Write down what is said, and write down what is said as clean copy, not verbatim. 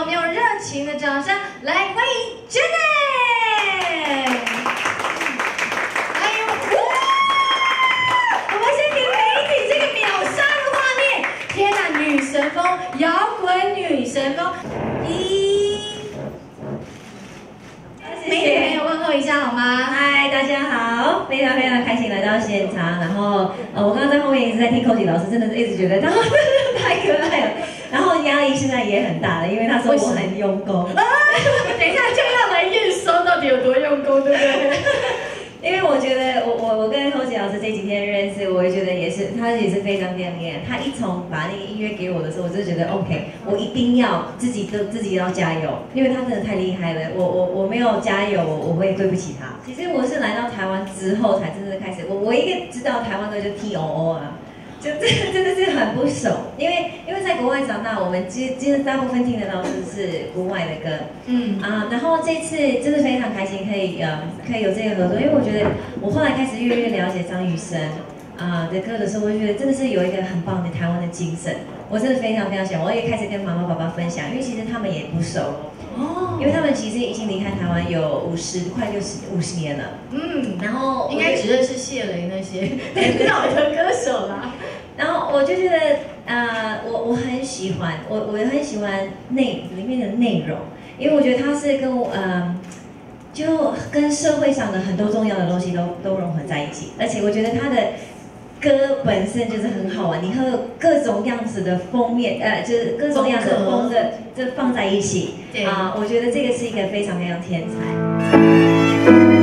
我们用热情的掌声来欢迎 Janet。还有，我们先给媒体这个秒杀的画面，天哪，女神风，摇滚女神风，媒体朋友问候一下好吗？ 嗨，大家好，非常开心来到现场。然后我刚刚在后面一直在听Koji老师，真的是一直觉得他太可爱了。然后压力现在也很大了，因为他说我很用功。 等一下就要来验收到底有多用功，对不对？ 因为我觉得我跟Koji老师这几天认识，我也觉得他也是非常厉害。他一从把那个音乐给我的时候，我就觉得 OK， 我一定要自己要加油，因为他真的太厉害了。我没有加油，我会对不起他。其实我是来到台湾之后才真正开始，我一个知道台湾队就 TOO 啊。就真的是很不熟，因为在国外长大，我们其实大部分听得到是国外的歌，然后这次真的非常开心可以有这个合作，因为我觉得我后来开始越了解张雨生的歌的时候，我就觉得真的是有一个很棒的台湾的精神，我真的非常喜欢，我也开始跟妈妈爸爸分享，因为其实他们也不熟。因为他们其实已经离开台湾有快50年了，然后应该只认识谢雷那些老的歌手啦。 然后我就觉得，我很喜欢，我很喜欢里面的内容，因为我觉得它是就跟社会上的很多重要的东西都融合在一起，而且我觉得它的歌本身就是很好玩，你会有各种样子的封面，就是各种样的风格，就放在一起，我觉得这个是一个非常天才。